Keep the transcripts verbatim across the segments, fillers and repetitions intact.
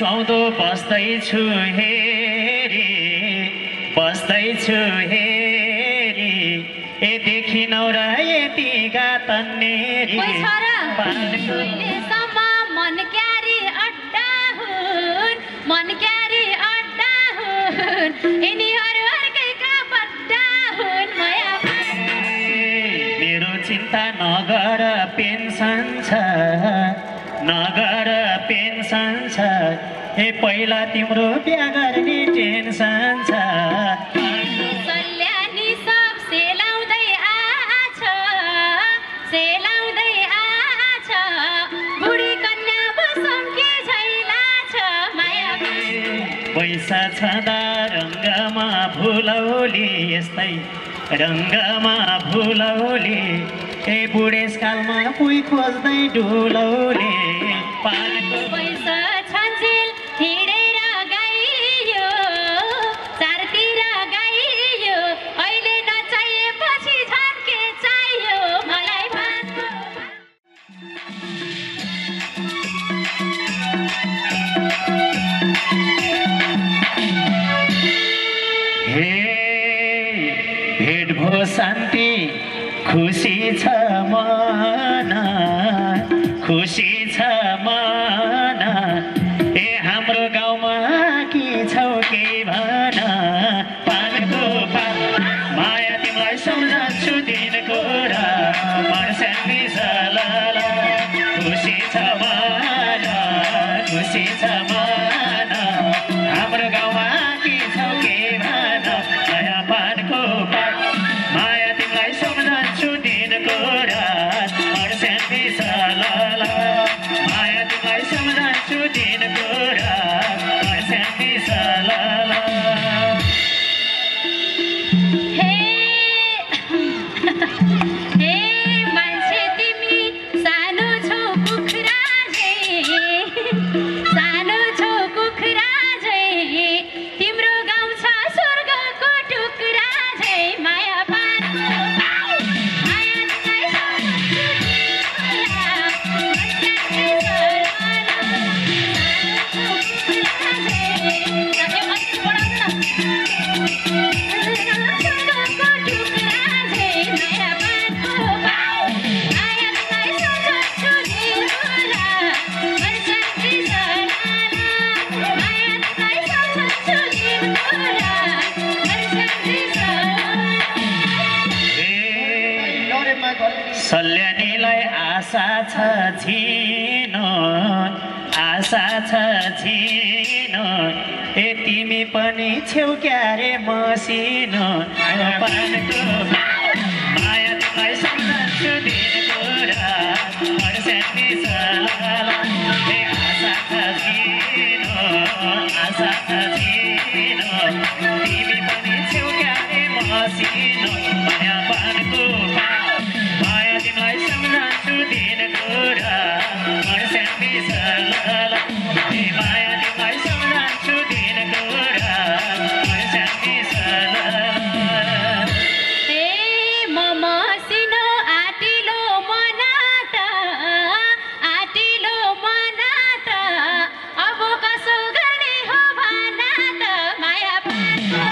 सुहाउँदो बस्दैछु हेरी बस्दैछु हेरी ए देखिनौ र यतिका तन्नेरी अहिलेसम्म मन क्यारी अड्डा हुन् मन क्यारी अड्डा हुन् यिनीहरू अर्कैका बड्डा हुन् माया मेरो चिन्ता नगर पेन्सन छ नगर पेन्सन छ ए पहिला तिम्रो बिहा गर्ने टेन्सन छ सल्यानी सब सेलाउँदै आछ सेलाउँदै आछ बुढी कन्या बसम्की झैला छ माया पैसा छँदा रङ्गमा भुलौली यस्तै रङ्गमा भुलौली ए बुढेसकालमा पुइ खोज्दै डुलौली पानको पैसा छन्जेल हिँडेर गइयो चारतिर गइयो अहिले नचाहिएपछि झन्के चाहियो मलाई भातको हे भेट भो शान्ति खुसी छ मन खुसी छ मन ए हाम्रो गाउँमा के छौ के भन पानको पात माया तिमीलाई सम्झन्छु दिनको र मर्स्याङ्गी छ ल खुसी छ मन खुसी छ मन हाम्रो गाउँमा के छौ के भन नयाँ पानको पात माया तिमीलाई सम्झन्छु दिनको रात मर्स्याङ्गी छ ल माया तिमीलाई सम्झन्छु दिनको रात मर्स्याङ्गी छ ल हे हे मान्छे तिमी सानो छौ कुखुरा झै सानो छौ कुखुरा झै तिम्रो गाउँ छ स्वर्गको टुक्रा झै माया पानको माया तिमीलाई सम्झन्छु सल्यानीलाई आशा छ झिनो आशा छ झिनो ए तिमी पनि छेउ क्यारे मसिनो पानको माया तिमीलाई सम्झन्छु दिनको रात मर्स्याङ्गी छ ए आशा छ झिनो आशा छ झिनो तिमी पनि छेउ क्यारे मसिनो माया पानको माया तिमीलाई सम्झन्छु दिनको रात मर्स्याङ्गी छ माया तिमीलाई सम्झन्छु दिनको रात मर्स्याङ्गी छ हे म मसिनो आटिलो मनात आटिलो मनात अब कसो गर्ने हो भना त माया पानको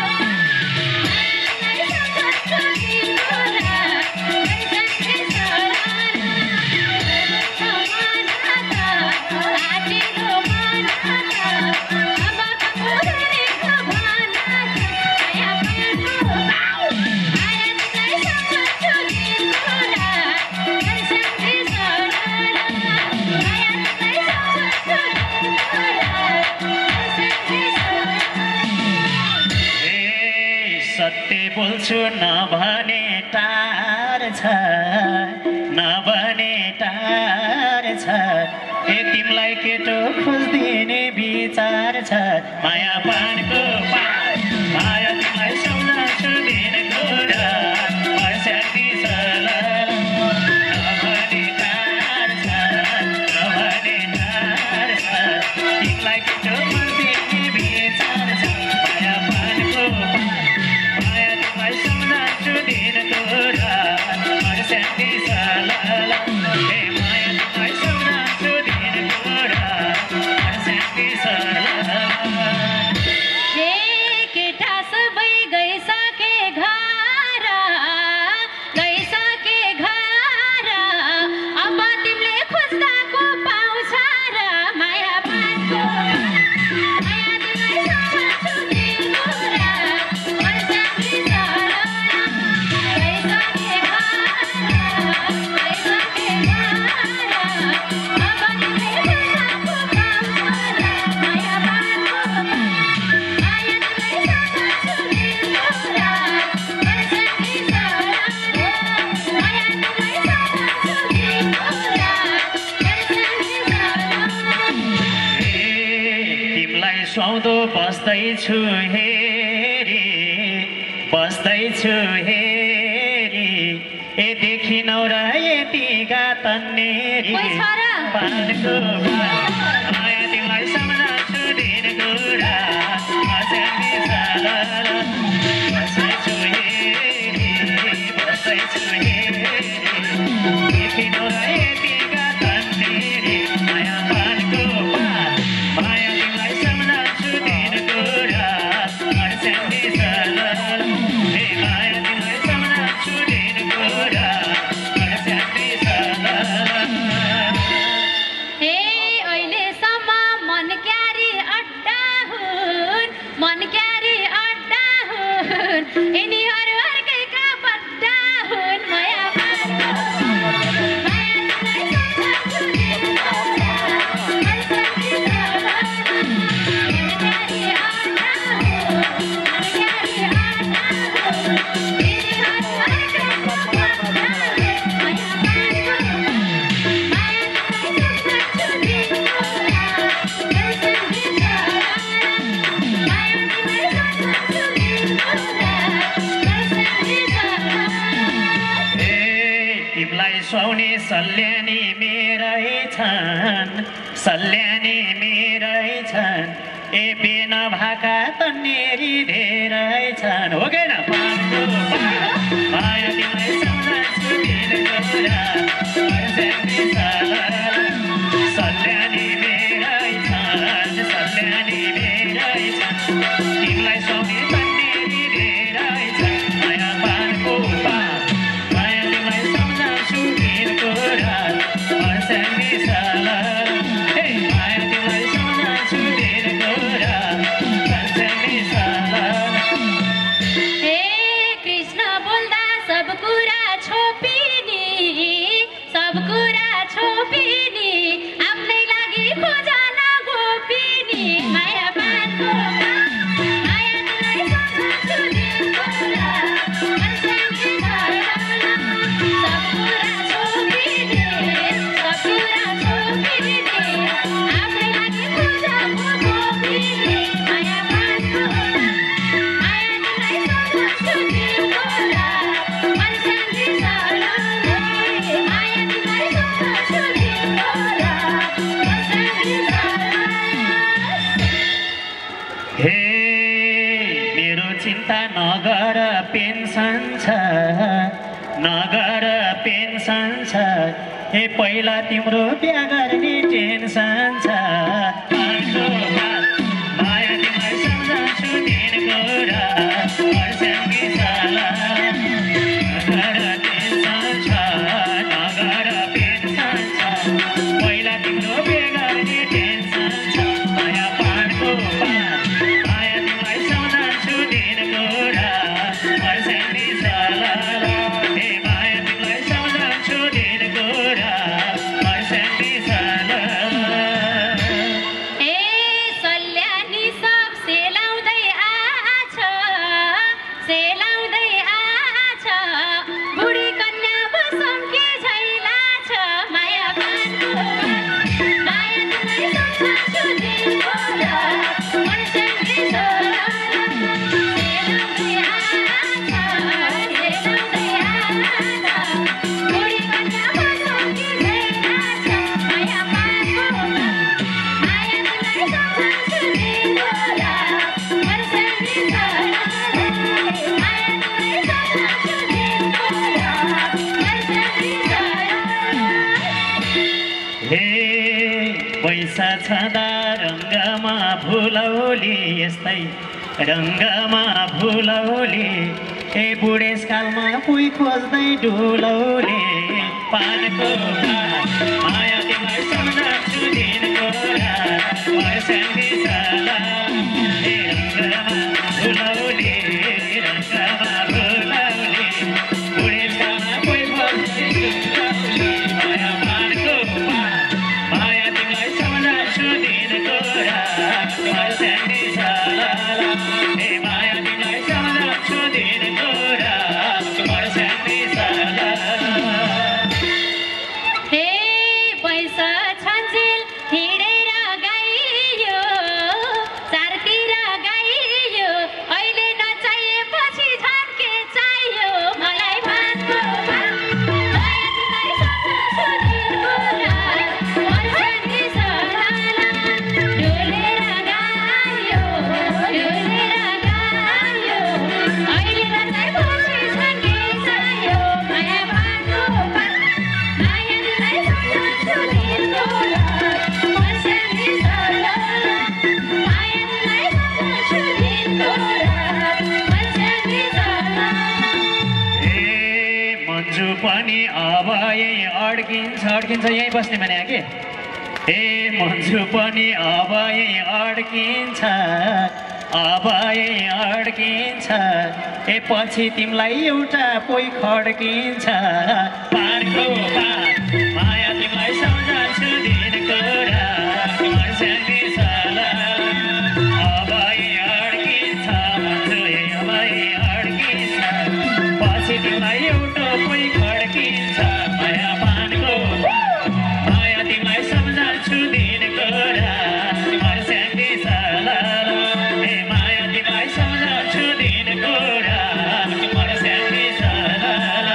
सत्य बोल्छु नभने टार छ नभने टार छ ए तिमीलाई केटो खोजिदिने विचार छ माया पानको माया तिमीलाई सम्झन्छु दिनको रात मर्स्याङ्गी छ नभने टार छ नभने टार छ तिमीलाई केटो खोजिदिने विचार छ माया पानको माया तिमीलाई सम्झन्छु दिनको रात मर्स्याङ्गी छ ए माया तिमीलाई सम्झन्छु दिनको रात मर्स्याङ्गी छ सुहाउँदो बस्दैछु हेरी बस्दैछु हेरी ए देखिनौ र यतिका तन्नेरी ओइ छोरा। पानको माया तिमीलाई सम्झन्छु दिन कुरा अचम्मी साला बस्दैछु हेरी बस्दैछु हेरी देखिनौ र यतिका तन्नेरी माया पानको माया तिमीलाई सम्झन्छु दिन कुरा अचम्मी साला हे माया तिमीलाई सम्झन्छु दिन कुरा अचम्मी साला हे अहिलेसम्म मन क्यारी अड्डा हुन् मन क्यारी अड्डा हुन् यिनीहरू अर्कैका बड्डा हुन् माया पानको माया तिमीलाई सम्झन्छु दिन कुरा अचम्मी साला मन क्यारी अड्डा हुन् मन क्यारी अड्डा हुन् यिनीहरू अर्कैका बड्डा हुन् माया पानको माया तिमीलाई सम्झन्छु दिन कुरा अचम्मी साला माया तिमीलाई सम्झन्छु दिन कुरा अचम्मी साला ए तिमीलाई सुहाउने सल्यानी मेरै छन् सल्यानी मेरै छन् ए बिना भाका तन्नेरी धेरै छन् हो कि न पानको माया तिमीलाई सम्झन्छु दिन कुरा अचम्मी साला सल्यानी मेरै छन् सल्यानी मेरै छन् तिमीलाई सुहाउने तन्नेरी धेरै छन् माया पानको माया तिमीलाई सम्झन्छु दिन कुरा अचम्मी साला हे माया तिमीलाई सम्झन्छु दिन कुरा अचम्मी साला हे कृष्ण बोल्दा सब कुरा छोपिनी सब कुरा छोपिनी आफ्नै लागि खोजन गोपिनी माया पानको माया तिमीलाई सम्झन्छु दिन कुरा अचम्मी साला सब कुरा छोपिनी सब कुरा छोपिनी आफ्नै लागि खोजन गोपिनी माया पानको माया तिमीलाई सम्झन्छु दिन कुरा अचम्मी साला माया तिमीलाई सम्झन्छु दिन कुरा अचम्मी साला हे मेरो चिन्ता नगर पेन्सन छ नगर पेन्सन छ हे पहिला तिम्रो बिहा गर्ने टेन्सन छ पानको माया तिमीलाई सम्झन्छु दिन कुरा अचम्मी साला नगर टेन्सन छ नगर पेन्सन छ पहिला तिम्रो बिहा गर्ने टेन्सन छ माया पानको माया तिमीलाई सम्झन्छु दिन कुरा अचम्मी साला हे माया तिमीलाई सम्झन्छु दिन कुरा अचम्मी साला ए सल्यानी सब सेलाउँदै आछ सेलाउँदै आछ बुढी कन्या बसम्की झैला छ माया पानको माया तिमीलाई सम्झन्छु दिन कुरा अचम्मी साला सेलाउँदै आछ सेलाउँदै आछ बुढी कन्या बसम्की झैला छ माया पानको माया तिमीलाई सम्झन्छु दिन कुरा अचम्मी साला माया तिमीलाई सम्झन्छु दिन कुरा अचम्मी साला हे पैसा छँदा रङ्गमा भुलौली यस्तै रङ्गमा भुलौली ए बुढेसकालमा पुइ खोज्दै डुलौली पानको माया तिमीलाई सम्झन्छु दिन कुरा अचम्मी साला हे रङ्गमा भुलौली रङ्गमा भुलौली बुढेसकालमा पुइ खोज्दै डुलौली माया पानको माया तिमीलाई सम्झन्छु दिन कुरा अचम्मी साला हे माया तिमीलाई सम्झन्छु दिन कुरा अचम्मी साला हे पैसा छन्जेल हिँडेर गइयो चार पनि अब यही अड्किन्छ अड्किन्छ यहीँ बस्ने भने कि ए मन्जु पनि अब यही अड्किन्छ अब यही अड्किन्छ ए पछि तिमीलाई एउटा पोइ खड्किन्छ पारको पार माया तिमीलाई सम्झाउँछु दिनको रात मर्स्याङ्गे साला अब यही अड्किन्छ मन्जु अब यही अड्किन्छ पछि तिमीलाई एउटा पोइ खड्किन्छ माया पानको माया तिमीलाई सम्झाउँछु दिनको रात मर्स्याङ्गे साला ए माया तिमीलाई सम्झाउँछु दिनको रात मर्स्याङ्गे साला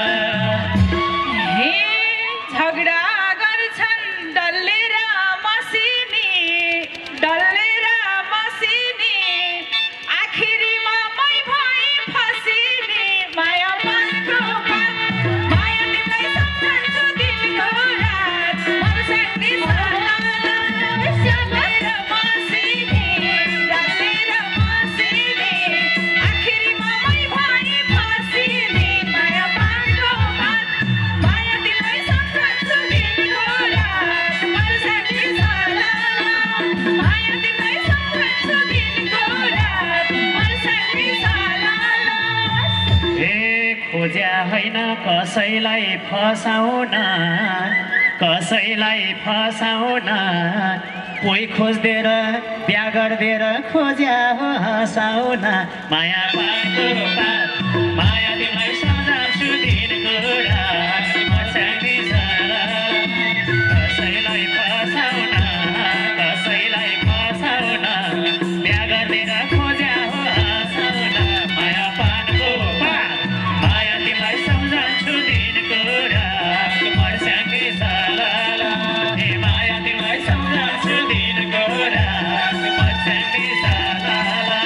हे झगडा गर्छन् डल्लेर मसिनी डल्लेर मसिनी आखिरीमा मै भई फसिनी माया पानको पात माया तिमीलाई सम्झन्छु दिनको रात मर्स्याङ्गे साला डल्लेर मसिनी डल्लेर मसिनी आखिरीमा मै भई फसिनी माया पानको पात माया तिमीलाई सम्झन्छु दिनको रात मर्स्याङ्गे साला माया तिमीलाई सम्झन्छु दिनको रात मर्स्याङ्गे साला ए खोज्या होइन कसैलाई फसाउन कसैलाई फसाउन कोही खोज्देर बिहा गरिदिएर खोज्या हो हँसाउन माया पाएको पात माया तिमीलाई सम्झाउँछु दिनको रात मर्स्याङ्गे साला कसैलाई फसाउन कसैलाई फसाउन बिहा गरिदिएर खोज्या हो हँसाउन माया पाएको पात माया तिमीलाई सम्झाउँछु दिनको रात मर्स्याङ्गे साला ए माया तिमीलाई सम्झाउँछु दिनको रात मर्स्याङ्गे साला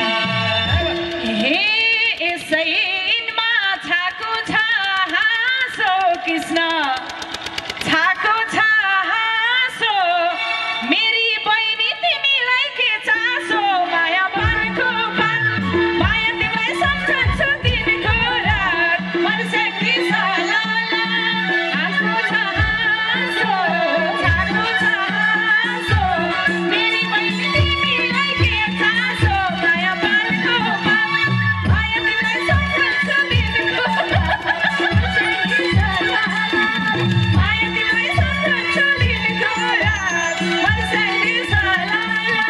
हे यसैनमा छाको छ हाँसो कृष्ण छाको छ हाँसो मेरी बहिनी तिमीलाई के चासो माया पानको पात माया तिमीलाई सम्झन्छु दिनको रात मर्स्याङ्गे साला हाँसो छ हाँसो छाको छ हाँसो मेरी बहिनी तिमीलाई के चासो माया पानको पात माया तिमीलाई सम्झन्छु दिनको रात मर्स्याङ्गे साला माया तिमीलाई सम्झन्छु दिनको रात मर्स्याङ्गे साला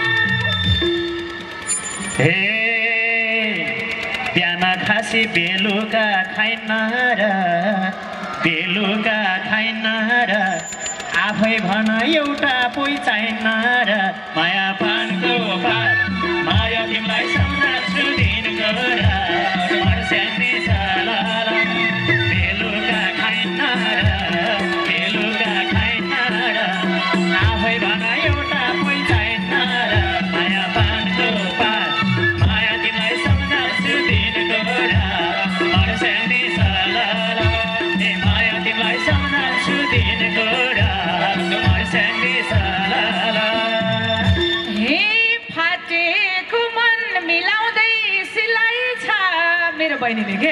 हे बिहान खासी बेलुका खाइन र बेलुका खाइन र आफै भन एउटा पोइ चाहिन र माया पानको पात माया तिमीलाई सम्झन्छु दिनको रात मर्स्याङ्गे साला बेलुका खाइन र बेलुका खाइन र आफै भन एउटा पोइ चाहिन र माया पानको पात माया तिमीलाई सम्झन्छु दिनको रात मर्स्याङ्गे साला ए माया तिमीलाई सम्झन्छु दिनको रात मर्स्याङ्गे साला हे फाटेको मन मिलाउँदै सिलाइ छ मेरो बहिनीले के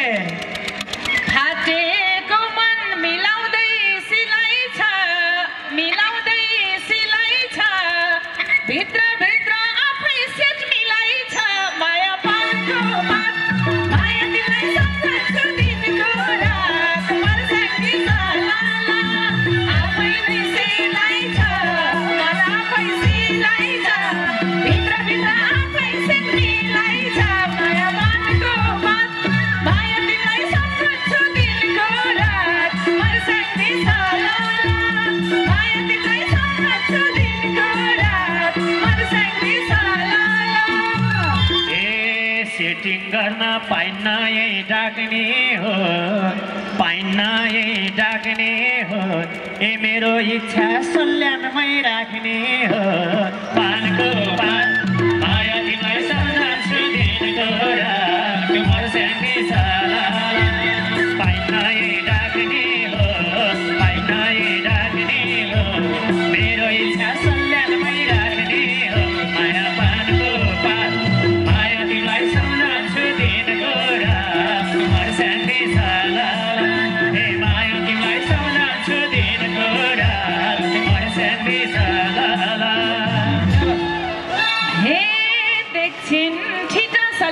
फाटेको मन मिलाउँदै सिलाइ छ मिलाउँदै सिलाइ छ भित्र भित्र आफै सेट मिलाइ छ माया पानको पात माया तिमीलाई सम्झन्छु दिनको रात मर्स्याङ्गे साला आफै नै सिलाइ छ मन आफै सिलाइ छ भित्र भित्र आफै सेट मिलाइ छ माया पानको पात माया तिमीलाई सम्झन्छु दिनको रात मर्स्याङ्गे साला माया तिमीलाई सम्झन्छु दिनको रात मर्स्याङ्गे साला ए सेटिङ गर्न पाइन्न यही डाक्ने हो पाइन्न यही डाक्ने हो ए मेरो इच्छा सल्यानमै राख्ने हो पानको पात माया तिमीलाई सम्झन्छु दिनको रात मर्स्याङ्गे साला पाइन्न यही डाक्ने हो पाइन्न यही डाक्ने हो मेरो इच्छा सल्यानमै राख्ने हो माया पानको पात माया तिमीलाई सम्झन्छु दिनको रात मर्स्याङ्गे साला ए माया तिमीलाई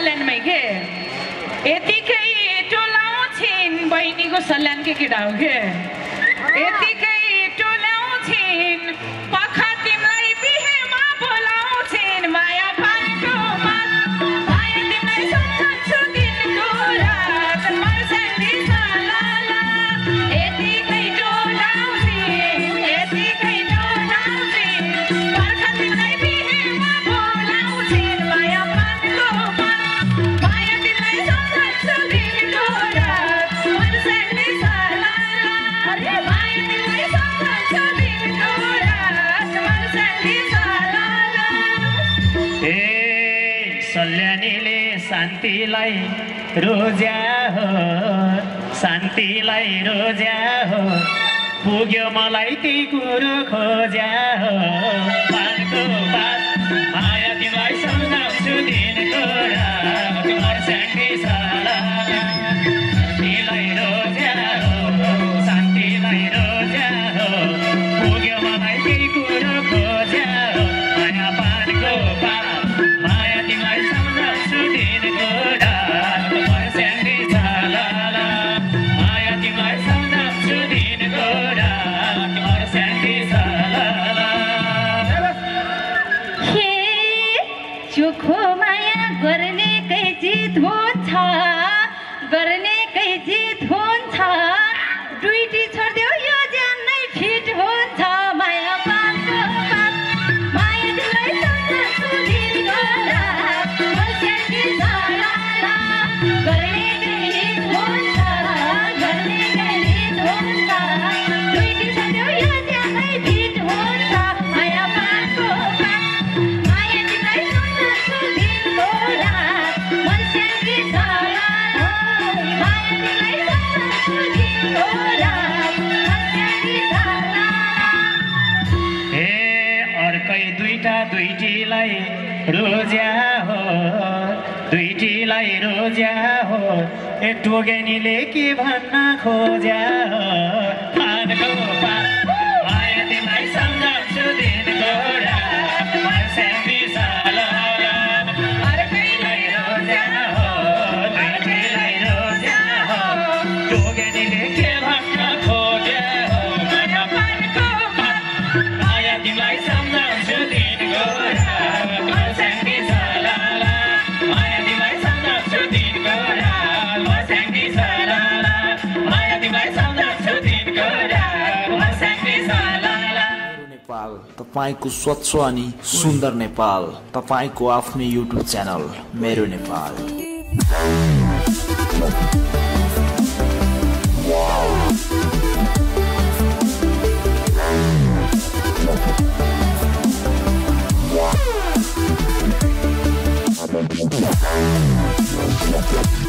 सल्यानमै के यतिकै टोलाउँछिन् बहिनीको सल्यान के केटा हो के यतिकै टोलाउँछिन् पखा तिमीलाई बिहेमा बोलाउँछिन् माया पानको माया तिमीलाई सम्झन्छु दिनको रात मर्स्याङ्गी सलाला यतिकै टोलाउँछिन् यतिकै टोलाउँछिन् पखा तिमीलाई बिहेमा बोलाउँछिन् माया पानको माया तिमीलाई सम्झन्छु दिनको रात मर्स्याङ्गी सलाला अरे माया तिमीलाई सम्झन्छु दिनको रात मर्स्याङ्गी सलाला ए सल्यानीले शान्तिलाई रोज्या हो शान्तिलाई रोज्या हो पुग्यो मलाई ती कुरो खोज्या हो पानको पात माया तिमीलाई सम्झन्छु दिनको रात मर्स्याङ्गी सलाला शान्तिलाई रोज्या हो शान्तिलाई रोज्या हो पुग्यो मलाई ती कुरो खोज्या हो माया पानको पात माया तिमीलाई सम्झन्छु दिनको रात मर्स्याङ्गी सलाला माया तिमीलाई सम्झन्छु दिनको रात मर्स्याङ्गी सलाला हे चोखो माया गर्नेकै जित हुन्छ गर्नेकै जित हुन्छ दुईटी छोडिदेऊ यो ज्यान नै फिट हुन्छ माया पानको पात माया तिमीलाई सम्झन्छु दिनको रात मर्स्याङ्गी सलाला गर्नेकै जित हुन्छ गर्नेकै जित हुन्छ दुईटी छोडिदेऊ यो ज्यान नै फिट हुन्छ माया पानको पात माया तिमीलाई सम्झन्छु दिनको रात मर्स्याङ्गी सलाला माया तिमीलाई सम्झन्छु दिनको रात मर्स्याङ्गी सलाला ए अर्कै दुईटा दुईटीलाई रोज्या हो दुईटीलाई रोज्या हो ए टोगेनीले के भन्न खोज्या हो पानको पात माया तिमीलाई सम्झन्छु दिनको रात मर्स्याङ्गी सलाला अर्कैलाई रोज्या हो दुईटीलाई रोज्या हो टोगेनीले के भन्न खोज्या हो माया पानको पात माया तिमीलाई सम्झन्छु दिनको रात मर्स्याङ्गी सलाला माया तिमीलाई सम्झन्छु दिनको रात मर्स्याङ्गी सलाला माया तिमीलाई सम्झन्छु दिनको रात मर्स्याङ्गी सलाला नेपाल तपाईको स्वच्छ अनि सुन्दर नेपाल तपाईको आफ्नै युट्युब च्यानल मेरो नेपाल Wow.